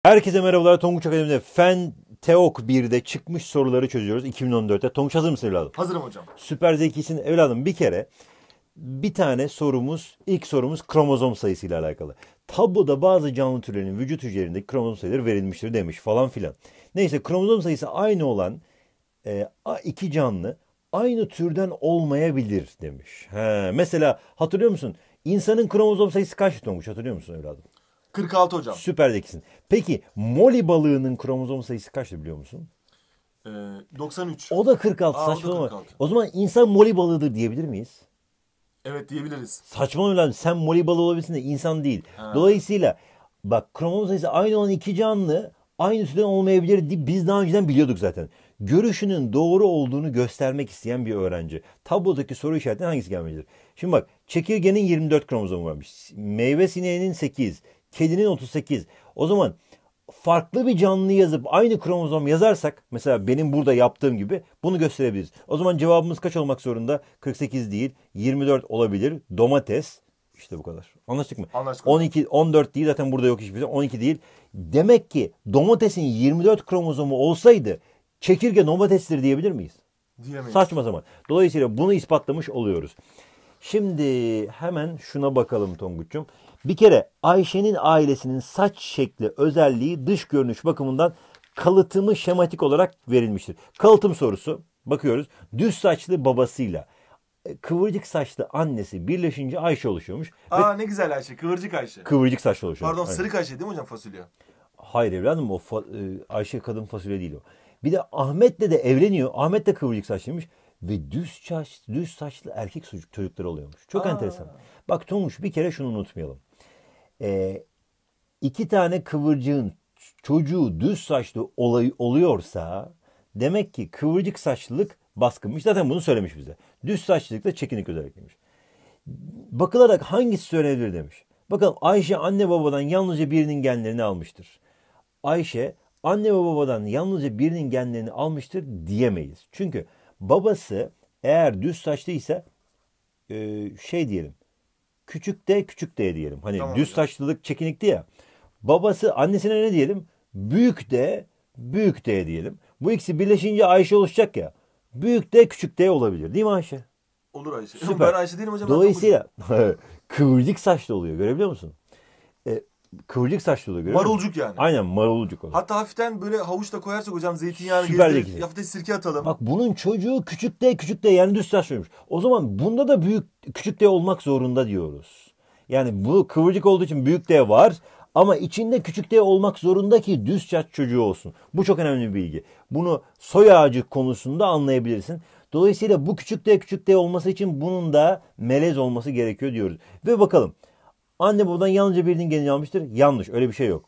Herkese merhabalar. Tonguç Akademi'de Fen Teok 1'de çıkmış soruları çözüyoruz 2014'te. Tonguç hazır mısın evladım? Hazırım hocam. Süper zekisin evladım. Bir kere bir tane sorumuz, ilk sorumuz kromozom sayısıyla alakalı. Tabloda bazı canlı türlerinin vücut hücrelerindeki kromozom sayıları verilmiştir demiş falan filan. Neyse kromozom sayısı aynı olan iki canlı aynı türden olmayabilir demiş. Mesela hatırlıyor musun? İnsanın kromozom sayısı kaç Tonguç, hatırlıyor musun evladım? 46 hocam. Süper zekisin. Peki Molly balığının kromozom sayısı kaçtı biliyor musun? 93. O da 46. O da Saçmalama. 46. O zaman insan Molly balığıdır diyebilir miyiz? Evet diyebiliriz. Saçmalama lan. Sen Molly balığı olabilirsin de insan değil. Ha. Dolayısıyla bak kromozom sayısı aynı olan iki canlı aynı türden olmayabilir diye biz daha önceden biliyorduk zaten. Görüşünün doğru olduğunu göstermek isteyen bir öğrenci. Tablodaki soru işaretinin hangisi gelmelidir? Şimdi bak çekirgenin 24 kromozomu varmış. Meyve sineğinin 8. Kedinin 38. O zaman farklı bir canlı yazıp aynı kromozom yazarsak mesela benim burada yaptığım gibi bunu gösterebiliriz. O zaman cevabımız kaç olmak zorunda? 48 değil, 24 olabilir. Domates. İşte bu kadar. Anlaştık mı? Anlaştık. 12, 14 değil, zaten burada yok hiçbir şey. 12 değil. Demek ki domatesin 24 kromozomu olsaydı çekirge domatestir diyebilir miyiz? Diyemeyiz. Saçma zaman. Dolayısıyla bunu ispatlamış oluyoruz. Şimdi hemen şuna bakalım Tonguç'um. Bir kere Ayşe'nin ailesinin saç şekli özelliği dış görünüş bakımından kalıtımı şematik olarak verilmiştir. Kalıtım sorusu bakıyoruz. Düz saçlı babasıyla kıvırcık saçlı annesi birleşince Ayşe oluşuyormuş. Aa ne güzel Ayşe. Kıvırcık Ayşe. Kıvırcık saçlı oluşuyormuş. Pardon Aynen. sırık Ayşe değil mi hocam fasulye? Hayır evladım Ayşe kadın fasulye değil o. Bir de Ahmet'le de evleniyor. Ahmet de kıvırcık saçlıymış. Ve düz saçlı erkek çocukları oluyormuş. Çok enteresan. Bak Tonguç bir kere şunu unutmayalım. İki tane kıvırcığın çocuğu düz saçlı oluyorsa demek ki kıvırcık saçlılık baskınmış. Zaten bunu söylemiş bize. Düz saçlılık da çekinik özellikmiş. Bakılarak hangisi söylenebilir demiş. Bakalım Ayşe anne babadan yalnızca birinin genlerini almıştır. Ayşe anne ve babadan yalnızca birinin genlerini almıştır diyemeyiz. Çünkü babası eğer düz saçlıysa diyelim. Küçük D diyelim. Hani Tamam düz hocam. saçlılık çekinikti ya. Babası annesine ne diyelim? Büyük D diyelim. Bu ikisi birleşince Ayşe oluşacak ya. Büyük D küçük D olabilir. Değil mi Ayşe? Olur Ayşe. Süper. Ben Ayşe değilim hocam. Ben Dolayısıyla kıvırcık saçlı oluyor. Görebiliyor musun? Kıvırcık saçlı oluyor. Görüyor musun? Marulcuk yani. Aynen marulcuk oluyor. Hatta hafiften böyle havuçla koyarsak hocam zeytinyağını Süper gezdirip zeki. hafiften sirke atalım. Bak bunun çocuğu küçük D yani düz saçlıymış. O zaman bunda da küçük D olmak zorunda diyoruz. Yani bu kıvırcık olduğu için büyük D var ama içinde küçük D olmak zorunda ki düz saç çocuğu olsun. Bu çok önemli bir bilgi. Bunu soy ağacı konusunda anlayabilirsin. Dolayısıyla bu küçük D olması için bunun da melez olması gerekiyor diyoruz. Ve bakalım anne babadan yalnızca birinin genini almıştır. Yanlış, öyle bir şey yok.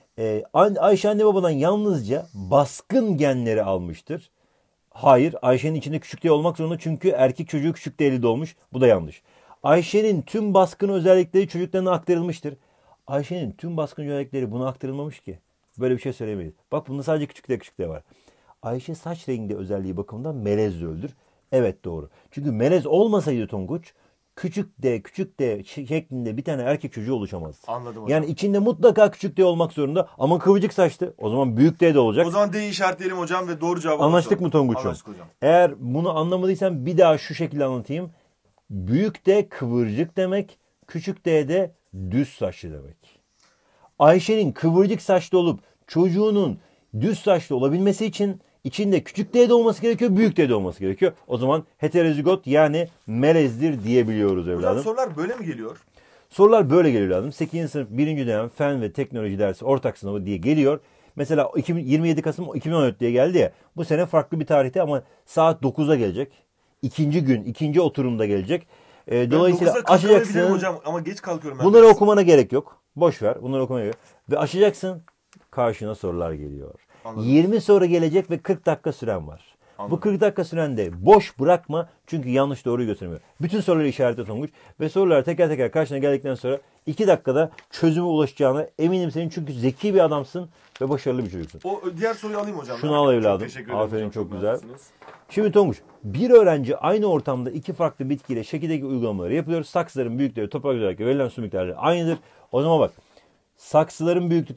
Ayşe anne babadan yalnızca baskın genleri almıştır. Hayır, Ayşe'nin içinde küçük D olmak zorunda çünkü erkek çocuğu küçük D'li doğmuş. Bu da yanlış. Ayşe'nin tüm baskın özellikleri çocuklarına aktarılmıştır. Ayşe'nin tüm baskın özellikleri buna aktarılmamış ki. Böyle bir şey söylemeyiz. Bak bunda sadece küçük D var. Ayşe saç rengi özelliği bakımından melezdir. Evet doğru. Çünkü melez olmasaydı Tonguç küçük D şeklinde bir tane erkek çocuğu oluşamaz. Anladım hocam. Yani içinde mutlaka küçük D olmak zorunda ama kıvırcık saçlı. O zaman büyük D de olacak. O zaman D'yi işaretleyelim hocam ve doğru cevabı Anlaştık mı Tonguç'um? Anlaştık hocam. Eğer bunu anlamadıysan bir daha şu şekilde anlatayım. Büyük D kıvırcık demek, küçük D de düz saçlı demek. Ayşe'nin kıvırcık saçlı olup çocuğunun düz saçlı olabilmesi için içinde küçük D de olması gerekiyor, büyük D de olması gerekiyor. O zaman heterozigot yani melezdir diyebiliyoruz evladım. Hocam sorular böyle mi geliyor? Sorular böyle geliyor evladım. 8. sınıf 1. dönem fen ve teknoloji dersi ortak sınavı diye geliyor. Mesela 27 Kasım 2014 diye geldi ya. Bu sene farklı bir tarihte ama saat 9'a gelecek. İkinci gün, ikinci oturumda gelecek. Dolayısıyla Ben 9'da kalkamayabilirim açacaksın. hocam ama geç kalkıyorum ben. Bunları okumana gerek yok. Boş ver. Bunları okumana gerek yok. Ve açacaksın. Karşına sorular geliyor. Anladım. 20 soru gelecek ve 40 dakika süren var. Anladım. Bu 40 dakika sürende boş bırakma çünkü yanlış doğruyu göstermiyor. Bütün soruları işaretle Tonguç ve sorular teker teker karşına geldikten sonra 2 dakikada çözüme ulaşacağına eminim senin çünkü zeki bir adamsın ve başarılı bir çocuksun. O diğer soruyu alayım hocam. Şunu al evladım. Çok teşekkür ederim Aferin hocam, çok güzel. naziksiniz. Şimdi Tonguç bir öğrenci aynı ortamda iki farklı bitkiyle şekildeki uygulamaları yapıyor. Saksıların büyükleri toprak özellikle verilen su miktarları aynıdır. O zaman bak saksıların büyüklükleri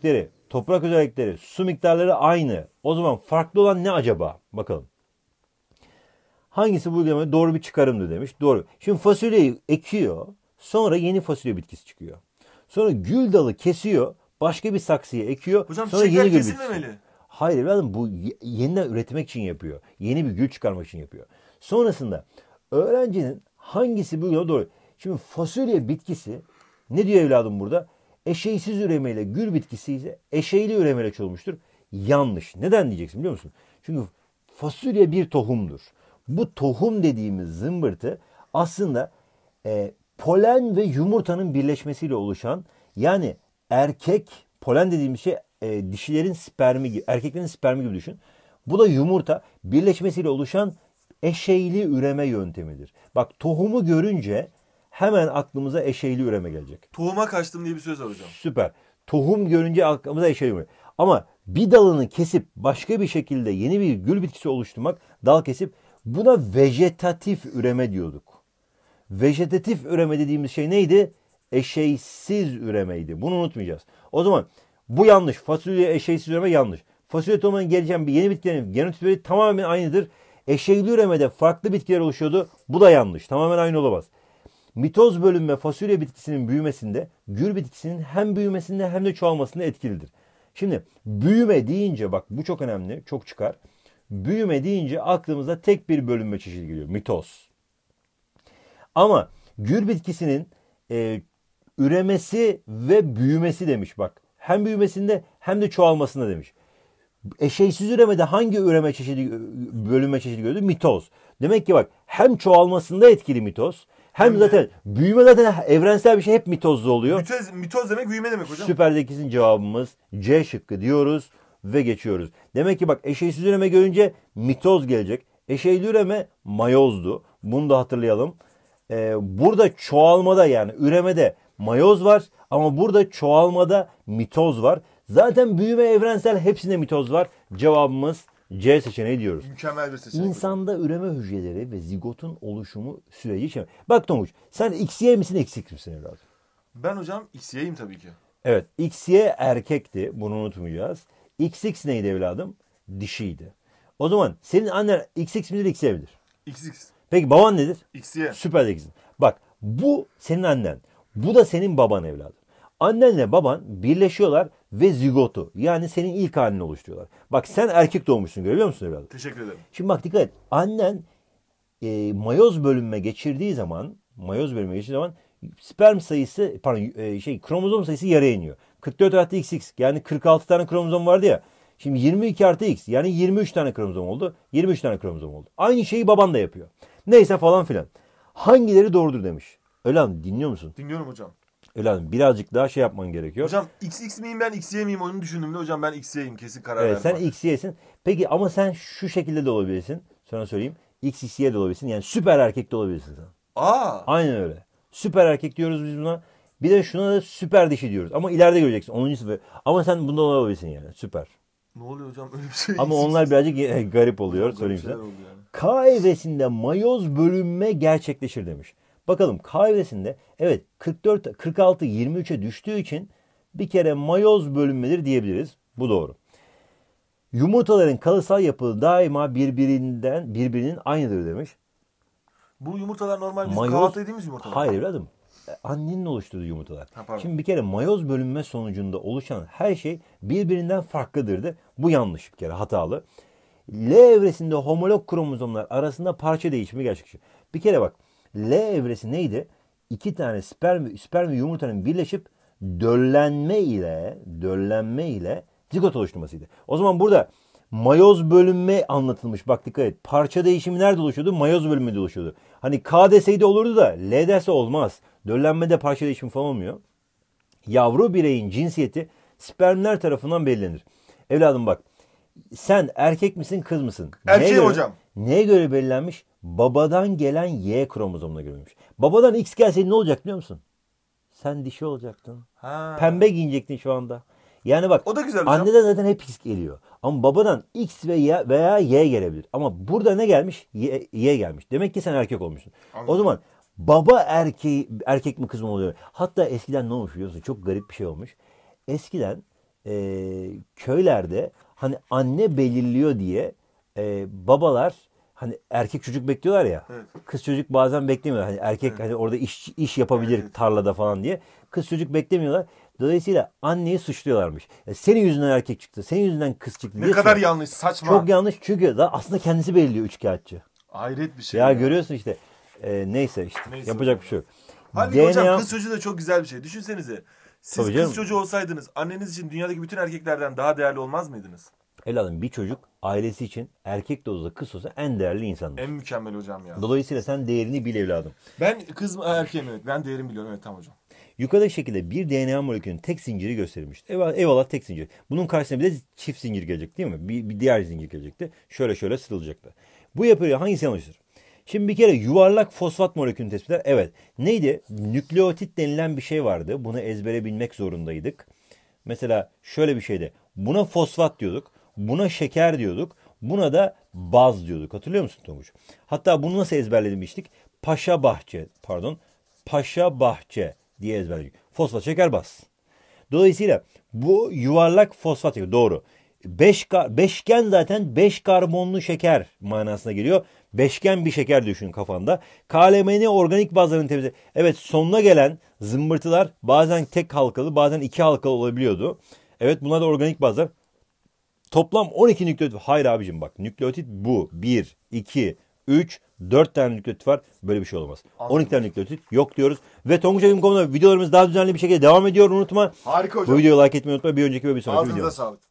toprak özellikleri, su miktarları aynı. O zaman farklı olan ne acaba? Bakalım. Hangisi bu uygulamaya doğru bir çıkarımdı demiş. Doğru. Şimdi fasulyeyi ekiyor. Sonra yeni fasulye bitkisi çıkıyor. Sonra gül dalı kesiyor. Başka bir saksıya ekiyor. Hocam sonra çiçekler yeni gül bitkisi. kesilmemeli. Hayır evladım, bu yeniden üretmek için yapıyor. Yeni bir gül çıkarmak için yapıyor. Sonrasında öğrencinin hangisi bu uygulamaya doğru? Şimdi fasulye bitkisi ne diyor evladım burada? Eşeysiz üremeyle gül bitkisi ise eşeyli üremeyle çoğulmuştur. Yanlış. Neden diyeceksin biliyor musun? Çünkü fasulye bir tohumdur. Bu tohum dediğimiz zımbırtı aslında polen ve yumurtanın birleşmesiyle oluşan, yani erkek polen dediğimiz şey dişilerin spermi gibi, erkeklerin spermi gibi düşün. Bu da yumurta birleşmesiyle oluşan eşeyli üreme yöntemidir. Bak, tohumu görünce hemen aklımıza eşeyli üreme gelecek. Tohuma kaçtım diye bir söz var hocam. Süper. Tohum görünce aklımıza eşeyli üreme. Ama bir dalını kesip başka bir şekilde yeni bir gül bitkisi oluşturmak, dal kesip, buna vejetatif üreme diyorduk. Vejetatif üreme dediğimiz şey neydi? Eşeysiz üremeydi. Bunu unutmayacağız. O zaman bu yanlış. Fasulye eşeysiz üreme yanlış. Fasulye tohumundan gelişen bir yeni bitkilerin genotipleri tamamen aynıdır. Eşeyli üremede farklı bitkiler oluşuyordu. Bu da yanlış. Tamamen aynı olamaz. Mitoz bölünme fasulye bitkisinin büyümesinde, gül bitkisinin hem büyümesinde hem de çoğalmasında etkilidir. Şimdi büyüme deyince, bak bu çok önemli, çok çıkar. Büyüme deyince aklımıza tek bir bölünme çeşidi geliyor. Mitoz. Ama gül bitkisinin üremesi ve büyümesi demiş bak. Hem büyümesinde hem de çoğalmasında demiş. Eşeysiz üremede hangi üreme çeşidi, bölünme çeşidi gördü? Mitoz. Demek ki bak, hem çoğalmasında etkili mitoz, hem zaten büyüme zaten evrensel bir şey, hep mitozlu oluyor. Mitoz demek büyüme demek hocam. Süper zekisinin cevabımız C şıkkı diyoruz ve geçiyoruz. Demek ki bak, eşeysiz üreme görünce mitoz gelecek. Eşeyli üreme mayozdu. Bunu da hatırlayalım. Burada çoğalmada, yani üremede mayoz var ama burada çoğalmada mitoz var. Zaten büyüme evrensel, hepsinde mitoz var. Cevabımız C seçeneği diyoruz. Mükemmel bir seçenek. İnsanda üreme hücreleri ve zigotun oluşumu süreci. Bak Tonguç, sen XY misin XX misin evladım? Ben hocam XY'yim tabii ki. Evet, XY erkekti. Bunu unutmayacağız. XX neydi evladım? Dişiydi. O zaman senin annen XX midir, XY midir? XX. Peki baban nedir? XY. Süper zeksin. Bak, bu senin annen. Bu da senin baban evladım. Annenle baban birleşiyorlar ve zigotu, yani senin ilk halini oluşturuyorlar. Bak, sen erkek doğmuşsun, görüyor musun evladım? Teşekkür ederim. Şimdi bak, dikkat et. Annen mayoz bölünme geçirdiği zaman, sperm sayısı, kromozom sayısı yarıya iniyor. 44 artı XX, yani 46 tane kromozom vardı ya. Şimdi 22 artı X, yani 23 tane kromozom oldu. 23 tane kromozom oldu. Aynı şeyi baban da yapıyor. Neyse falan filan. Hangileri doğrudur demiş. Öyle dinliyor musun? Dinliyorum hocam. Öyle birazcık daha şey yapman gerekiyor. Hocam XX miyim ben XY miyim onu düşündüğümde hocam ben XY'yim, kesin karar Evet, verdim. sen XY'sin. Peki ama sen şu şekilde de olabilirsin. Sana söyleyeyim. XY de olabilirsin. Yani süper erkek de olabilirsin sen. Aa. Aynen öyle. Süper erkek diyoruz biz buna. Bir de şuna da süper dişi diyoruz. Ama ileride göreceksin. 10. sınıf. Ama sen bunda olabilirsin yani. Süper. Ne oluyor hocam öyle bir şey? Ama onlar birazcık garip oluyor. Söyleyeyim size. K evresinde mayoz bölünme gerçekleşir demiş. Bakalım K evresinde, evet, 44, 46, 23'e düştüğü için bir kere mayoz bölünmedir diyebiliriz. Bu doğru. Yumurtaların kalıtsal yapı daima birbirinin aynıdır demiş. Bu yumurtalar normal bizim Mayoz- kahvaltı yediğimiz yumurtalar. Hayır evladım. Annenin oluşturduğu yumurtalar. Ha, pardon. Şimdi bir kere mayoz bölünme sonucunda oluşan her şey birbirinden farklıdırdı. Bu yanlış, bir kere hatalı. L evresinde homolog kromozomlar arasında parça değişimi gerçekleşiyor. Bir kere bak, L evresi neydi? İki tane sperm ve yumurtanın birleşip döllenme ile zigot oluşturmasıydı. O zaman burada mayoz bölünme anlatılmış. Bak dikkat et. Parça değişimi nerede oluşuyordu? Mayoz bölünmede oluşuyordu. Hani K deseydi olurdu da L derse olmaz. Döllenmede parça değişimi falan olmuyor. Yavru bireyin cinsiyeti spermler tarafından belirlenir. Evladım bak, sen erkek misin, kız mısın? Erkeğim Neye göre? hocam. Neye göre belirlenmiş? Babadan gelen Y kromozomuna görülmüş. Babadan X gelseydi ne olacak biliyor musun? Sen dişi olacaktın. Ha. Pembe giyinecektin şu anda. Yani bak, O da güzel hocam. anneden zaten hep X geliyor. Ama babadan X veya Y gelebilir. Ama burada ne gelmiş? Y gelmiş. Demek ki sen erkek olmuşsun. Anladım. O zaman baba erkek mi kız mı oluyor? Hatta eskiden ne olmuş biliyor musun? Çok garip bir şey olmuş. Eskiden köylerde hani anne belirliyor diye babalar hani erkek çocuk bekliyorlar ya. Evet. Kız çocuk bazen beklemiyorlar. Hani erkek hani orada iş yapabilir Evet. tarlada falan diye. Kız çocuk beklemiyorlar. Dolayısıyla anneyi suçluyorlarmış. Senin yüzünden erkek çıktı. Senin yüzünden kız çıktı Ne diye. kadar yanlış, saçma. Çok yanlış çünkü aslında kendisi belirliyor üçkağıtçı. Hayret bir şey Ya görüyorsun işte. Neyse işte. Neyse Yapacak hocam. bir şey yok. Halbuki hocam kız çocuğu da çok güzel bir şey. Düşünsenize. Siz Tabii canım. kız çocuğu olsaydınız anneniz için dünyadaki bütün erkeklerden daha değerli olmaz mıydınız? Evladım bir çocuk ailesi için erkek de olsa kız olsa en değerli insandır. En mükemmel hocam ya. Dolayısıyla sen değerini bil evladım. Ben kız mı erkeğim evet. Ben değerimi biliyorum. Evet tamam hocam. Yukarıdaki şekilde bir DNA molekülünün tek zinciri gösterilmiştir. Eyvallah tek zincir. Bunun karşısına bir de çift zincir gelecek değil mi? Bir diğer zincir gelecekti. Şöyle sıralıyacaktı. Bu yapıya hangisi yanlıştır? Şimdi bir kere yuvarlak fosfat molekülünü tespit eder. Evet. Neydi? Nükleotit denilen bir şey vardı. Bunu ezbere bilmek zorundaydık. Mesela şöyle bir şeydi. Buna fosfat diyorduk. Buna şeker diyorduk. Buna da baz diyorduk. Hatırlıyor musun Tonguç? Hatta bunu nasıl ezberlemiştik? Paşa bahçe diye ezberledik. Fosfat, şeker, baz. Dolayısıyla bu yuvarlak fosfat doğru. Beşgen zaten 5 karbonlu şeker manasına geliyor. Beşgen bir şeker düşün kafanda. KLMN organik bazların temizliği. Evet sonuna gelen zımbırtılar bazen tek halkalı bazen 2 halkalı olabiliyordu. Evet bunlar da organik bazlar. Toplam 12 nükleotit. Hayır abicim bak nükleotit bu. 1, 2, 3, 4 tane nükleotit var. Böyle bir şey olmaz. Anladım. 12 tane nükleotit yok diyoruz. Ve Tonguç.com'da videolarımız daha düzenli bir şekilde devam ediyor. Unutma. Harika hocam. Bu videoyu like etmeyi unutma. Bir önceki ve bir sonraki Ağzınıza video. sağlık.